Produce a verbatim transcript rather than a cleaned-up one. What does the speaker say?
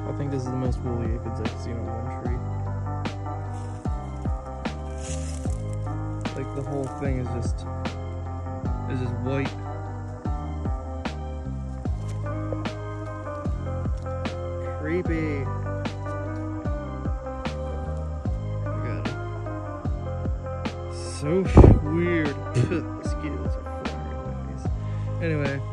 I think this is the most woolly aphids I've seen on one tree. Like the whole thing is just is just white. Creepy. Look at it. So weird. The scales are flying in my face. Anyway.